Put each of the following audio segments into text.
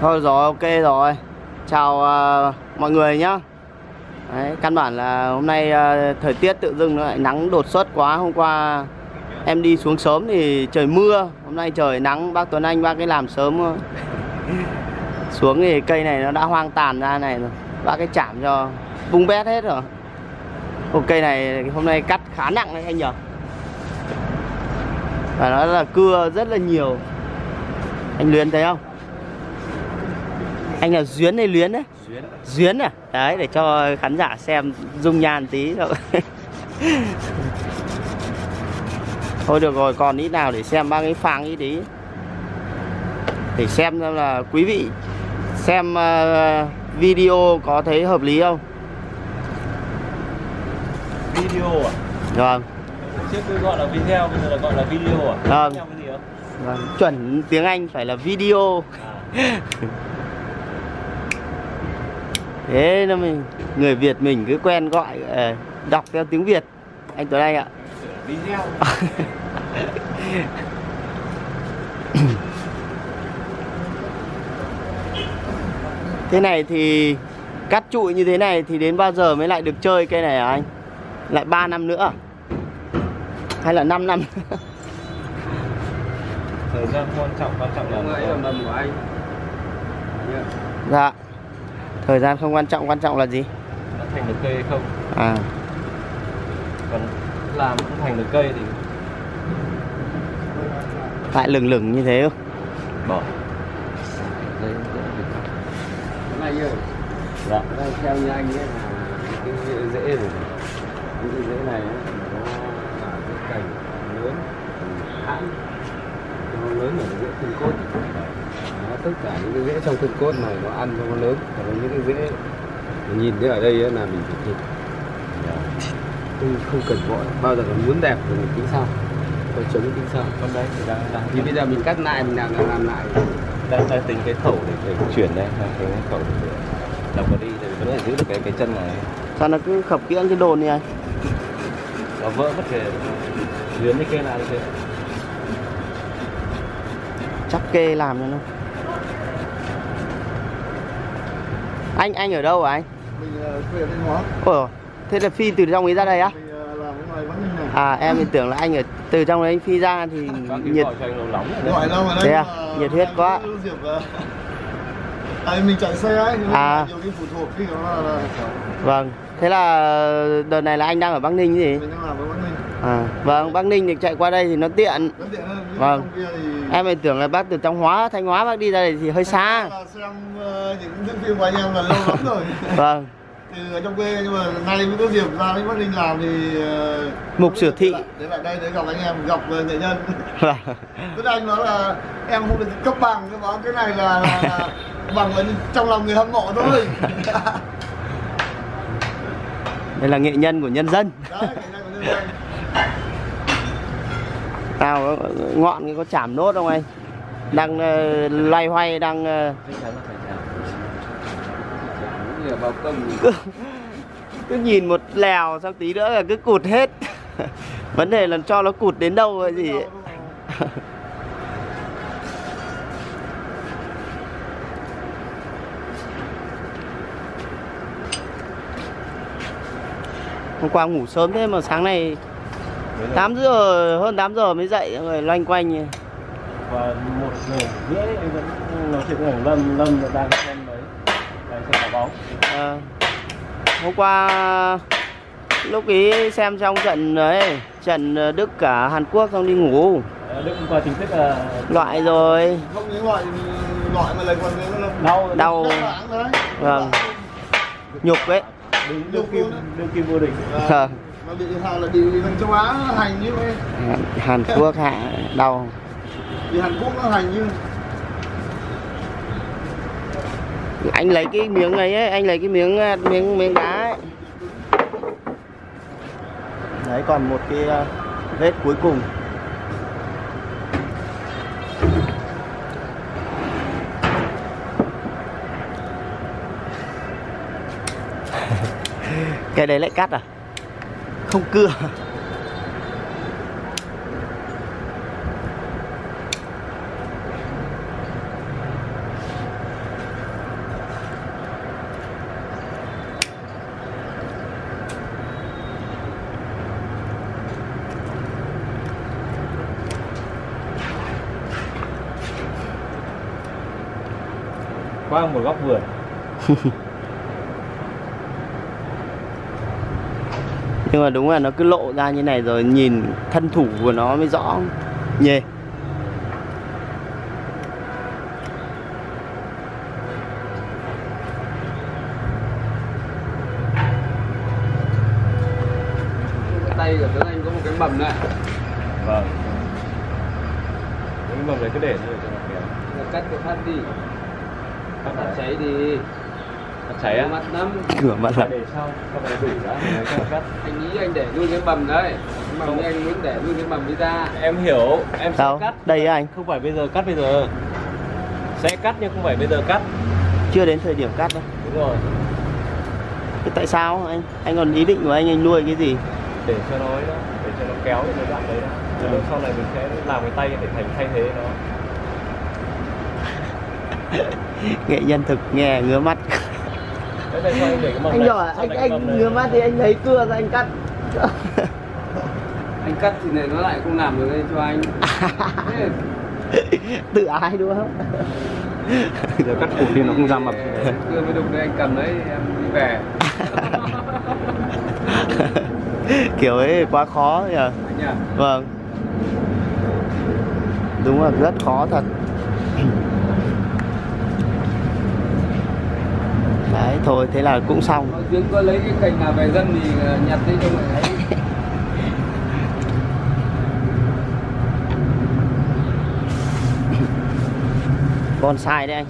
Thôi rồi, ok rồi. Chào mọi người nhá. Đấy, căn bản là hôm nay thời tiết tự dưng nó lại nắng đột xuất quá. Hôm qua em đi xuống sớm thì trời mưa, hôm nay trời nắng. Bác Tuấn Anh bác ấy làm sớm xuống thì cây này nó đã hoang tàn ra này rồi. Bác ấy chạm cho vung vét hết rồi. Cây này hôm nay cắt khá nặng đấy anh nhỉ. Và nó là cưa rất là nhiều. Anh Luyến thấy không? Anh là Duyến hay Luyến đấy? Duyến à? Đấy, để cho khán giả xem dung nhan tí thôi. Thôi được rồi, còn ít nào để xem ba cái phang ít tí. Để xem là quý vị xem video có thấy hợp lý không? Video à? Vâng. Trước tôi gọi là video, bây giờ là gọi là video à? Vâng. Vâng. Chuẩn tiếng Anh phải là video. Thế nó mình người Việt mình cứ quen gọi đọc theo tiếng Việt. Anh Tuấn Anh ạ. Video. Thế này thì cắt trụi như thế này thì đến bao giờ mới lại được chơi cây này hả anh? Lại 3 năm nữa à? Hay là 5 năm? Thời gian quan trọng là mầm của anh. Dạ. Thời gian không quan trọng là gì? Đã thành được cây hay không? À. Còn làm không thành được cây thì lại lửng như thế không? bỏ. Anh ơi. Dạ. Đây, theo như anh ấy là cái rễ rồi. Những cái rễ này ấy, nó là cái cành lớn, hãn, nó lớn ở rễ thân cốt. Nó tất cả những cái rễ trong thân cốt này nó ăn cho nó lớn. Còn những cái rễ mình nhìn thấy ở đây ấy, là mình phải thịt. Không cần vội, bao giờ còn muốn đẹp thì mình tính sau. Còn chống tính sau. Con đấy thì đang thì bây giờ mình cắt lại, mình làm lại. đang tính cái khẩu để chuyển đây, tính cái khẩu để đọc vào đi thì vẫn phải giữ được cái chân này. Sao nó cứ khập kiễng cái đồn này anh? Nó vỡ mất kìa. Luyến cái cây nào đi kìa. Chắc kê làm cho nó. Anh ở đâu hả anh? Mình quê ở Thanh Hóa. Ồ, thế là phi từ trong ấy ra đây á? Mình làm cái ngoài Bắc Ninh này. À, em thì tưởng là anh ở từ trong đấy anh phi ra thì nhiệt. Gọi lâu rồi đấy. Thế à? Nhiệt huyết quá. Mình chạy xe ấy, nhiều cái phụ thuộc khi nó là... Vâng. Thế là đợt này là anh đang ở Bắc Ninh gì? Mình đang làm ở Bắc Ninh. À, vâng, Bắc Ninh thì chạy qua đây thì nó tiện. Nó tiện hơn. Vâng. Trong kia thì... Em thì tưởng là bác từ trong Thanh Hóa bác đi ra đây thì hơi xa. Xem những thước phim của anh em là lâu lắm rồi. Vâng. Từ ở trong quê nhưng mà nay mới có dịp ra đến Bắc Ninh làm thì... Mục Sử Thị. Đến lại đây để gặp anh em, gặp nghệ nhân. Vâng. Tức anh nói là em không được cấp bằng, cái này là bằng trong lòng người hâm mộ thôi. Đây là nghệ nhân của nhân dân. Đấy, nghệ nhân của nhân dân. Nào, ngọn có chảm nốt không anh? Đang loay hoay, đang... cứ nhìn một lèo xong tí nữa là cứ cụt hết. Vấn đề là cho nó cụt đến đâu hay gì ấy. Hôm qua ngủ sớm thế mà sáng nay 8 giờ, hơn 8 giờ mới dậy rồi loanh quanh. Và 1 giờ rưỡi anh vẫn nói chuyện với Lâm đang xem đấy, đang xem đá bóng. Hôm qua lúc ý xem trong trận đấy, trận Đức cả Hàn Quốc xong đi ngủ. Đức hôm qua chính thức là loại rồi. Không những loại mà lại còn đau. Vâng. Nhục đấy. đương kim vô địch. Mà bị thằng châu Á hành như vậy. Hàn Quốc hạ đau. Vì Hàn Quốc nó hành như anh lấy cái miếng ấy, anh lấy cái miếng đá ấy. Đấy, còn một cái vết cuối cùng. Cái đấy lại cắt à? Không cưa. qua một góc vườn. Nhưng mà đúng là nó cứ lộ ra như này rồi nhìn thân thủ của nó mới rõ nhỉ. Tay của tướng anh có một cái mầm này. Vâng. Cái mầm này cứ để như cho nó kéo. Cắt cái phát đi. Cắt cháy đi. Cắt cháy á? Mặt lắm. Cửa mặt lại. Để sau, không phải đủ đã. Cho nó cắt. Anh nghĩ anh để luôn cái mầm đấy. Cái mầm anh muốn để luôn cái mầm đi ra. Em hiểu, em sẽ Sao? cắt. Đây anh. Không phải bây giờ cắt bây giờ. Sẽ cắt nhưng không phải bây giờ cắt. Chưa đến thời điểm cắt đâu. Đúng rồi. Thế tại sao anh? Anh còn ý định của anh nuôi cái gì? Để cho nó ấy đó, để cho nó kéo cái đoạn đấy đó. Rồi sau này mình sẽ làm cái tay để thành thay thế nó. Nghệ nhân thực nghe ngứa mắt. Đấy, đây cho anh để cái mầm Anh này. giỏi, anh ngứa mắt thì anh lấy cưa ra anh cắt. Anh cắt thì này nó lại không làm được đây cho anh. Thế Tự ái đúng không? Giờ cắt cụt đi nó không ra mập. cưa mới đục đây anh cầm đấy em đi về. Kiểu ấy quá khó nhỉ. Anh nhỉ? Vâng. Đúng là rất khó thật. Đấy thôi thế là cũng xong. Tuyến có lấy cái cành nào về dân thì nhặt đi cho người ấy. Bonsai đấy anh.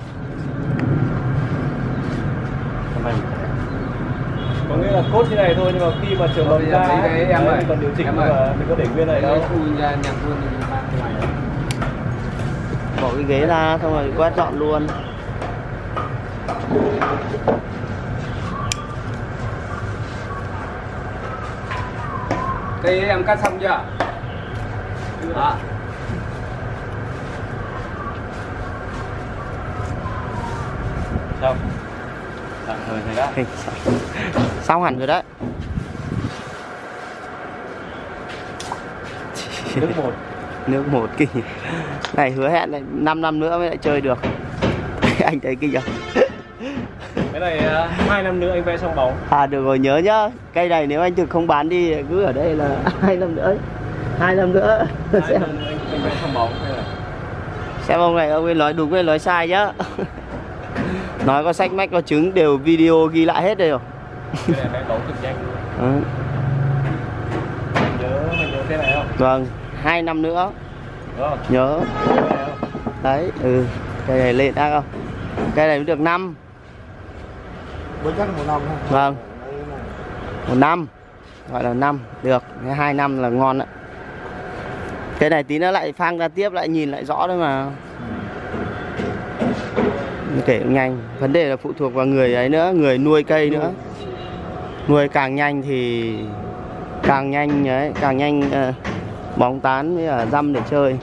Có nghĩa là cốt như này thôi nhưng mà khi mà trường mầm ra đấy, em ơi, mình còn điều chỉnh em mà ơi. mình có để nguyên này đâu. Chui ra nhặt luôn thì mang ngoài. Bỏ cái ghế ra xong rồi quét dọn luôn. Cây ấy em cắt xong chưa? Đó. Xong. Tạm thời này đã. Xong hẳn rồi đấy. Nước một. Nước một kinh. Này hứa hẹn này 5 năm nữa mới lại chơi được. Anh thấy kinh không? Cái này 2 năm nữa anh vẽ xong bóng. À được rồi nhớ nhá. Cây này nếu anh thực không bán đi cứ ở đây là 2 năm nữa. 2 năm nữa. 2 năm nữa anh vẽ xong bóng hay là. Xem ông này ông ấy nói đúng hay nói sai nhá. Nói có sách mách có chứng đều video ghi lại hết đây rồi. Cái này vẽ bóng cực nhanh luôn. Mày nhớ thế này không? Vâng, 2 năm nữa. Đó. Nhớ. Đấy, cây này lên đã không? Cây này mới được 5. Mới chắc 1 năm thôi. Vâng. 1 năm. Gọi là 5, được. 2 năm là ngon đấy. Cây này tí nữa lại phang ra tiếp lại nhìn lại rõ đấy mà. Kể nhanh, vấn đề là phụ thuộc vào người ấy nữa, người nuôi cây nữa. Nuôi càng nhanh thì càng nhanh ấy, càng nhanh bóng tán với cả dăm để chơi.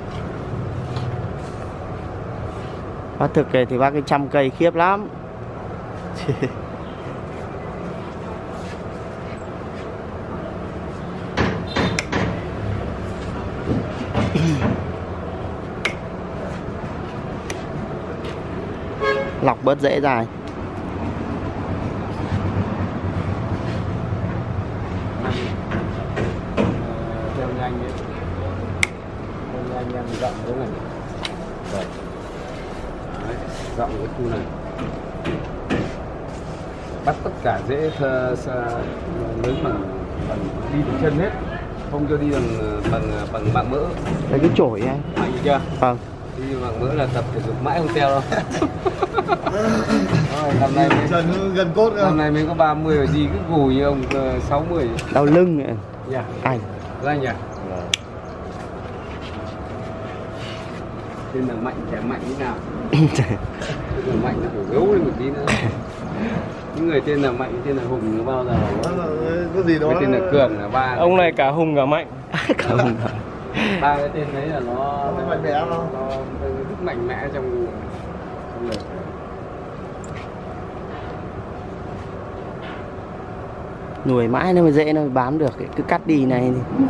Bác thực này thì bác cái trăm cây khiếp lắm. Lọc bớt dễ dài. Theo nhanh ấy. Theo nhanh em rộng thế này. Vâng. Đấy, rộng cái khu này. Bắt tất cả dễ lớn bằng đi bằng chân hết, không cho đi bằng mạng mỡ. Đấy cái chổi anh. Mạnh chưa? Vâng. Đi bằng mỡ là tập thể dục mãi không teo đâu. Năm nay mới, Chân gần cốt rồi. năm nay mới có 30 rồi gì cứ gù như ông 60. Đau lưng ấy. Dạ. Anh. Ra nhỉ? Tên là Mạnh, trẻ Mạnh như nào? Tên là Mạnh là phải gấu lên một tí nữa. Những người tên là Mạnh, tên là Hùng nó bao giờ Có gì đó. cái tên là Cường là ba. Ông này cả hùng cả mạnh. Cảm ơn. Ba cái tên đấy là nó mạnh mẽ không? nó rất mạnh mẽ trong lời. Nuôi mãi nó mới dễ nó mới bám được, cứ cắt đi này thì.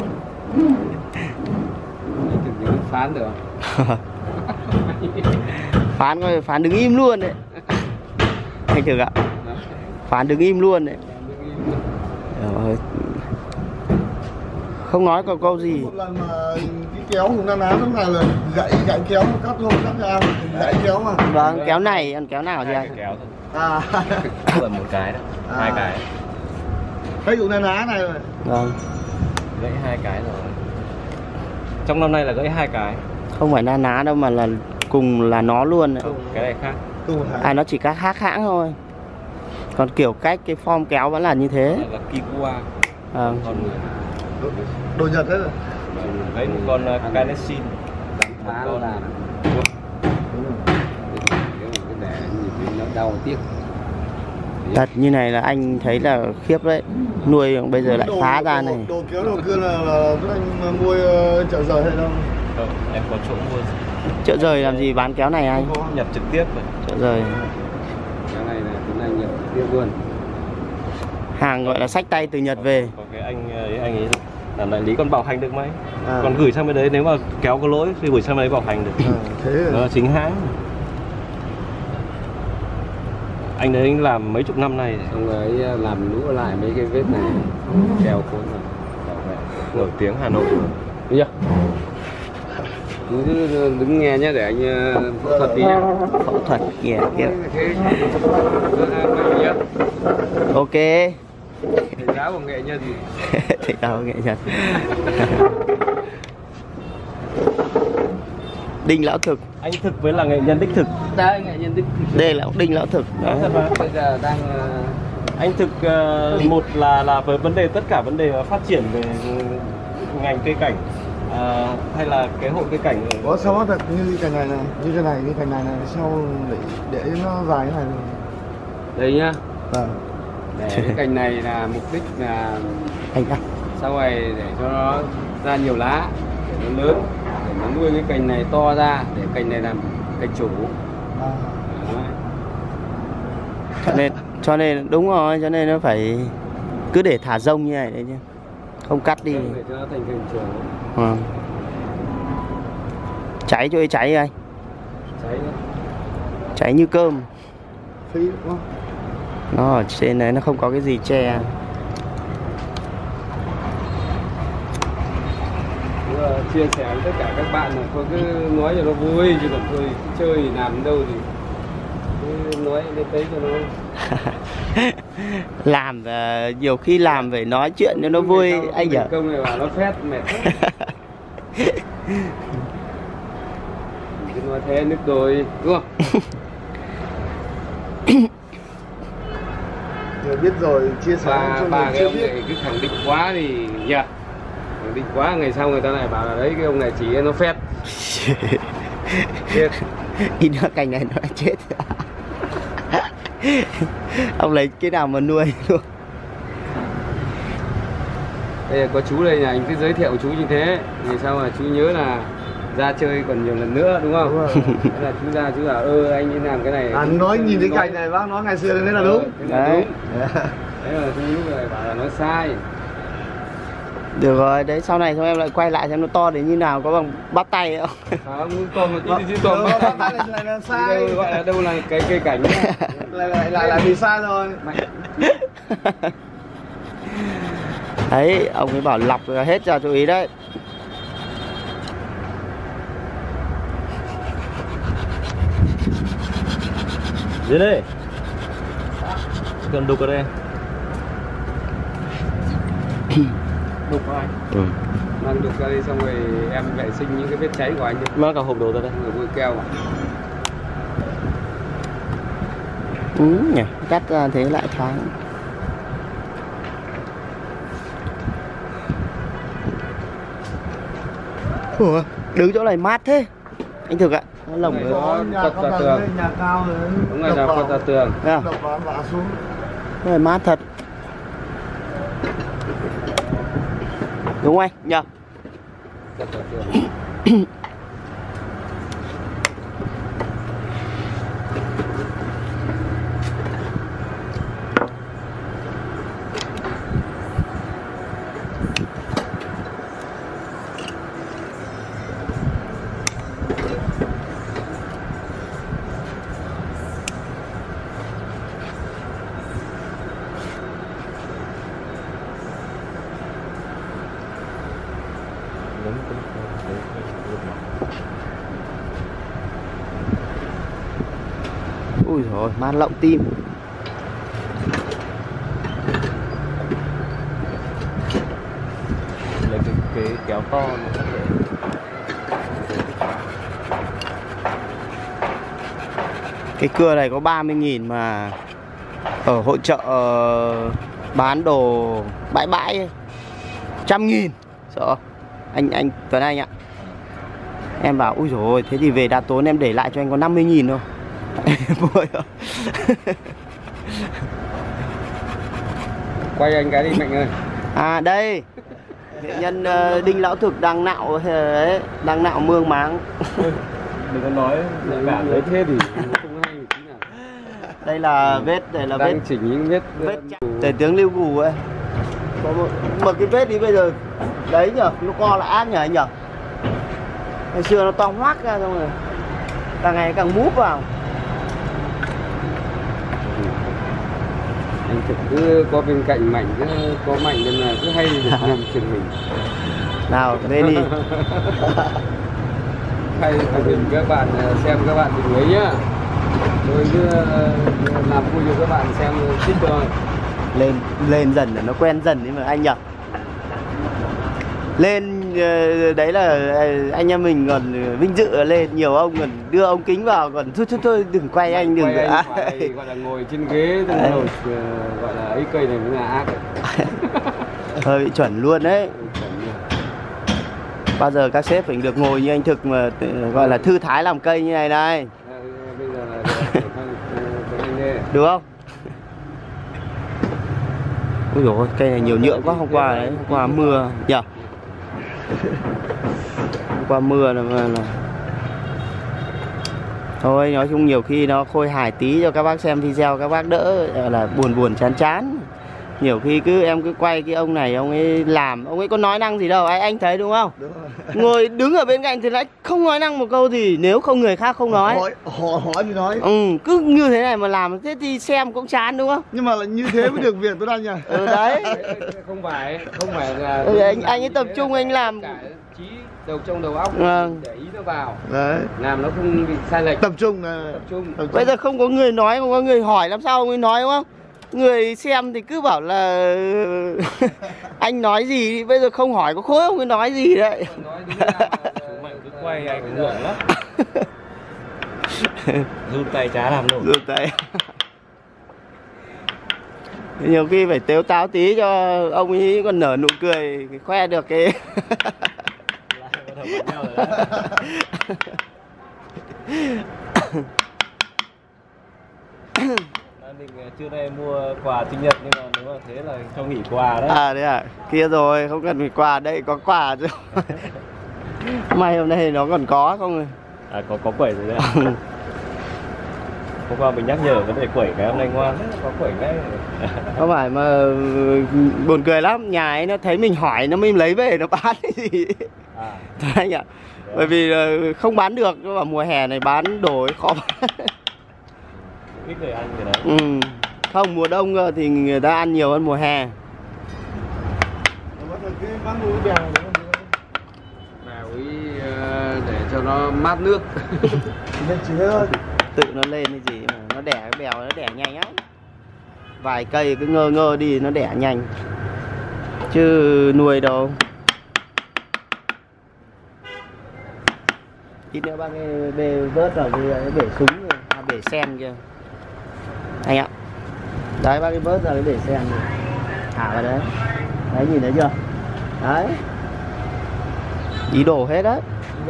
Thử nhớ phán được không? Phán coi phán đứng im luôn đấy. Anh Thực ạ. Phán đứng im luôn đấy. Rồi. Không nói có câu gì. Một lần mà cái kéo Hùng Na Ná lúc này là gãy kéo một cắt không cắt ra gãy kéo mà. Vâng, kéo này, ăn kéo nào thì anh? Kéo thôi. À. Không phải một cái đâu, hai cái. Thấy Hùng Na Ná này rồi. Vâng. Gãy hai cái rồi. Trong năm nay là gãy hai cái. Không phải Na Ná đâu mà là cùng là nó luôn đấy. Cái này khác. Nó chỉ các khác hãng thôi. Còn kiểu cách cái form kéo vẫn là như thế. Là Kikuwa. Vâng. Còn Đồ Nhật đấy rồi. đấy một con Kaneshin. Một con là để nhìn nó đau tiếc. Thật như này là anh thấy là khiếp đấy. Nuôi bây giờ lại phá ra này. Đồ kéo đồ cưa là các anh mua chợ rời hay đâu? Không, em có chỗ mua. Chợ rời làm gì bán kéo này anh? Nhập trực tiếp rồi. Chợ rời. Cái này là tiếng Anh nhập tiếp luôn. Hàng gọi là xách tay từ Nhật về. Có cái anh ấy làm đại lý còn bảo hành được mấy. À. Còn gửi sang bên đấy nếu mà kéo có lỗi thì gửi sang bên đấy bảo hành được. Thế rồi. Đó là chính hãng. Anh đấy anh làm mấy chục năm nay. Xong rồi làm lũ lại mấy cái vết này, kèo cuốn này, bảo vệ. Nổi tiếng Hà Nội. Được chưa? Đứng nghe nhé để anh phẫu thuật đi nhé. Phẫu thuật kìa kìa. Ok. Thầy giáo của nghệ nhân gì? Thầy giáo nghệ nhân. Đinh Lão Thực. Anh Thực với là nghệ nhân đích thực. Đây nghệ nhân đích thực. Đây là Đinh Lão Thực. Đấy. Bây giờ đang Anh Thực một là với vấn đề tất cả vấn đề phát triển về ngành cây cảnh hay là cái hội cây cảnh Có sao thật như cái cành này như cái cành này sao để nó dài thế này rồi. đây nhá. Vâng. Để cái cành này là mục đích là Anh ạ. sau này để cho nó ra nhiều lá, để nó lớn, để nó nuôi cái cành này to ra, để cành này làm cành chủ. À. Đấy. Cho nên đúng rồi, cho nên nó phải cứ để thả rông như này đấy chứ. Không cắt đi. Để cho nó thành cành chủ. Cháy cho ấy cháy anh. Cháy nữa. Cháy như cơm. Phí đúng không? Nó ở trên đấy nó không có cái gì che. Chia sẻ với tất cả các bạn là thôi cứ nói cho nó vui, chứ còn thôi chơi thì làm đến đâu thì cứ nói đến đấy cho nó Làm nhiều khi làm phải nói chuyện cho nó vui anh nhỉ. công này bảo nó phét mệt cứ nói thế nước đôi đúng không? Rồi biết rồi chia sẻ cho ba người cái chưa ông biết. này cứ khẳng định quá thì nhỉ, khẳng định quá ngày sau người ta lại bảo là đấy cái ông này chỉ nó phét chết. Ít nữa cành này nó đã chết. Ông lấy cái nào mà nuôi luôn. Đây là có chú đây là anh cứ giới thiệu chú như thế, ngày sau là chú nhớ là ra chơi còn nhiều lần nữa đúng không? Thế là chú ra chú bảo anh đi làm cái này. À nói nhìn cái cành này bác nói ngày xưa thế là đúng. Thế là Đấy. đúng. Thế là chú lúc này bảo là nó sai. Được rồi, đấy sau này xong em lại quay lại xem nó to đến như nào, có bằng bắp tay không? Không, còn một tí chứ còn Bác lại là sai. đâu gọi là đâu là cái cây cảnh nhá. lại bị sai rồi. Đấy, ông ấy bảo lọc hết ra chú ý đấy. Đến đây. Cần đục ở đây. Đục vào anh. Mang đục ra đi xong rồi em vệ sinh những cái vết cháy của anh đi. Mang cả hộp đồ ra đây. Người bôi keo à. Nhỉ, cắt ra thế lại thoáng. Ủa, đứng chỗ này mát thế anh Thực ạ. Nó lồng Này, với có Nhà quật có ra tầng tường. lên, nhà cao rồi. Đúng rồi, là quật ra tường. thấy không? Đập vào vả xuống. Cái này mát thật. Đúng không anh nhỉ? Quật ra tường. Ui rồi mát lộng tim. Lấy cái kéo to nó có thể. Cái cưa này có 30.000 mà ở hội chợ bán đồ bãi bãi 100.000. Sợ anh Tuấn Anh ạ. Em bảo ui dồi ôi, thế thì về đã tốn em để lại cho anh có 50.000 thôi. Vui không? Quay anh cái đi Mạnh ơi. À đây nghệ nhân Đinh Lão Thực đang nạo ấy, đang nạo mương máng. Đừng có nói cả đấy thế thì không hay tí nào. Đây là vết, đây là đang vết chỉnh những vết tể tướng Lưu Gù ấy. Có một cái vết đi bây giờ đấy nhở, nó co lại ác nhở anh nhở. Ngày xưa nó to hoác ra xong rồi càng ngày càng múp vào. anh Thực cứ có bên cạnh Mạnh, cứ có Mạnh nên là cứ hay được làm chuyện mình. Nào lên đi. Hay mình các bạn xem, các bạn đừng ấy nhá. Tôi cứ làm vui cho các bạn xem thích thôi. Lên dần để nó quen dần đấy mà anh nhở. Lên đấy là anh em mình còn vinh dự lên, nhiều ông còn đưa ống kính vào còn thôi đừng quay anh đừng quay anh phải gọi là ngồi trên ghế ngồi, gọi là ấy cây này mới là ác. Hơi bị chuẩn luôn đấy. Bao giờ các sếp phải được ngồi như anh Thực mà gọi là thư thái làm cây như này này. Bây giờ là Được không? Ôi dồi ôi, cây này nhiều nhựa quá, hôm qua đấy, hôm qua mưa nhỉ. Hôm qua mưa là thôi, nói chung nhiều khi nó khôi hài tí cho các bác xem video, các bác đỡ là buồn chán. Nhiều khi em cứ quay cái ông này, ông ấy làm, ông ấy có nói năng gì đâu, anh thấy đúng không? Đúng rồi. Ngồi đứng ở bên cạnh thì lại không nói năng một câu gì, nếu không người khác không nói. Hỏi thì nói. Cứ như thế này mà làm, thế thì xem cũng chán đúng không? Nhưng mà là như thế mới được việc tôi đang nhỉ. Đấy. không phải là anh ấy tập trung anh làm cả trí trong đầu óc để ý nó vào. Đấy. Làm nó không bị sai lệch. Tập trung là tập trung. Bây giờ không có người nói, không có người hỏi làm sao ông ấy nói đúng không? Người xem thì cứ bảo là anh nói gì thì bây giờ không hỏi có khối ông ấy nói gì đấy. Nói đúng ra Mạnh cứ quay anh cũng ngượng lắm. Run tay chả làm nổi. Run tay. Nhiều khi phải tếu táo tí cho ông ấy còn nở nụ cười khoe được cái. Định trưa nay mua quà sinh nhật nhưng mà nếu mà thế là cho nghỉ quà đấy. À đấy à, kia rồi không cần phải quà, đây có quà rồi. May hôm nay nó còn có không rồi. À có quẩy rồi đấy. Hôm qua mình nhắc nhở vấn đề quẩy, cái hôm nay ngoan đấy, có quẩy ngay. Không phải mà buồn cười lắm, nhà ấy nó thấy mình hỏi nó mới lấy về nó bán cái gì. À. Thôi anh ạ. Bởi vì không bán được, vào mùa hè này bán đồ ấy khó bán. Ít người ăn cái đấy. Không, mùa đông thì người ta ăn nhiều hơn mùa hè. Bèo ý để cho nó mát nước. Tự nó lên cái gì mà nó đẻ cái bèo nó đẻ nhanh lắm. Vài cây cứ ngơ đi nó đẻ nhanh. Chứ nuôi đâu. Ít nữa bác cái bê vớt vào cái bể súng kìa, bể sen kia. Anh ạ. Đấy bác cái vớt ra cái bể sen này. Thả vào đấy. Đấy nhìn thấy chưa? Đấy. Ý đồ hết đấy.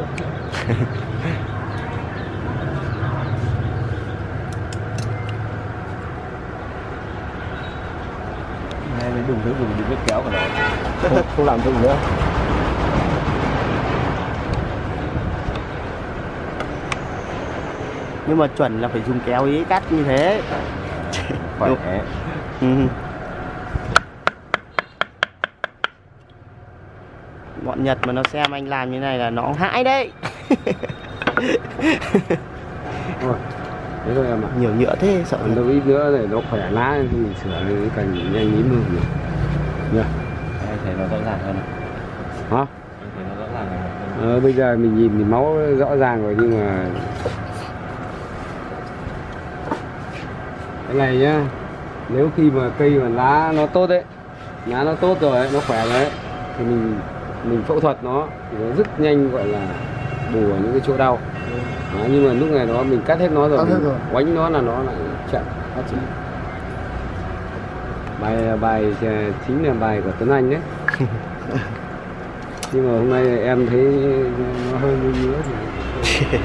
Này mới dùng vết kéo của nó. Không làm dùng nữa. Nhưng mà chuẩn là phải dùng kéo ý cắt như thế. Khỏe. Bọn Nhật mà nó xem anh làm như này là nó hãi đấy. Thế thôi em ạ. Nhiều nhựa thế sợ. Đâu ít nữa để nó khỏe lá thì mình sửa cái cành nhanh ý mưa nhỉ. Nhỉ. Anh thấy nó rõ ràng hơn. Hả? Anh thấy nó rõ ràng hơn. Bây giờ mình nhìn thì máu rõ ràng rồi nhưng mà này nhá, nếu khi mà cây mà lá nó tốt đấy, lá nó tốt rồi ấy, nó khỏe rồi ấy, thì mình phẫu thuật nó thì nó rất nhanh, gọi là bù ở những cái chỗ đau. Đó, nhưng mà lúc này đó mình cắt hết nó rồi, quánh nó là nó lại chậm phát triển. Bài chính là bài của Tuấn Anh đấy. Nhưng mà hôm nay em thấy nó hơi ngứa thì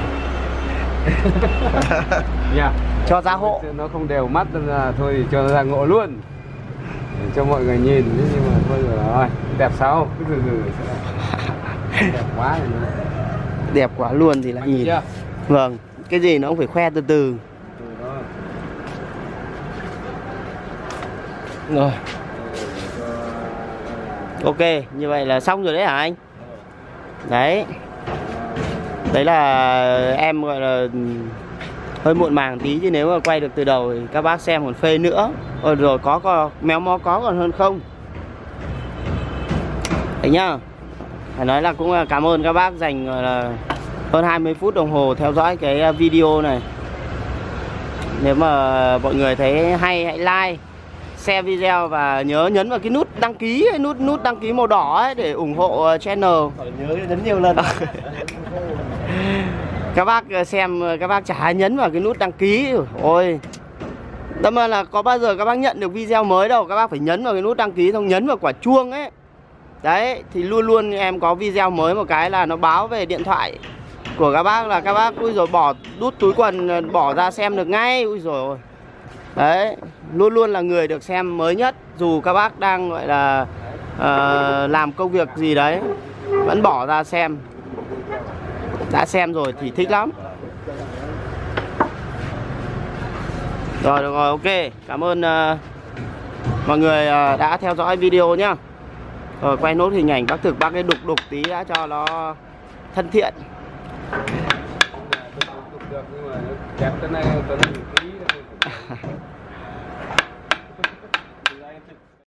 yeah. Cho ra hộ. Nó không đều mắt nên là thôi thì cho nó ra ngộ luôn để cho mọi người nhìn. Nhưng mà thôi rồi, đẹp sao? Cứ từ từ sẽ đẹp quá rồi nữa. Đẹp quá luôn thì lại nhìn. Vâng, cái gì nó cũng phải khoe từ từ. Rồi. Ok, như vậy là xong rồi đấy hả anh? Đấy. Đấy là em gọi là hơi muộn màng tí, chứ nếu mà quay được từ đầu thì các bác xem còn phê nữa. Rồi có méo mó có còn hơn không. Đấy nhá. Phải nói là cũng là cảm ơn các bác dành gọi là hơn 20 phút đồng hồ theo dõi cái video này. Nếu mà mọi người thấy hay hãy like, share video và nhớ nhấn vào cái nút đăng ký, nút đăng ký màu đỏ ấy để ủng hộ channel. Nhớ nhấn nhiều lần. Các bác xem các bác chả nhấn vào cái nút đăng ký. Ôi. Tâm là có bao giờ các bác nhận được video mới đâu, các bác phải nhấn vào cái nút đăng ký, xong nhấn vào quả chuông ấy. Đấy, thì luôn luôn em có video mới một cái là nó báo về điện thoại của các bác, là các bác ui rồi bỏ đút túi quần bỏ ra xem được ngay. Ui rồi. Đấy, luôn luôn là người được xem mới nhất, dù các bác đang gọi là làm công việc gì đấy vẫn bỏ ra xem. Đã xem rồi thì thích lắm. Rồi được rồi, ok. Cảm ơn mọi người đã theo dõi video nhá. Rồi quay nốt hình ảnh bác Thực, bác ấy đục tí đã cho nó thân thiện. Đục được nhưng mà kẹp cái này tí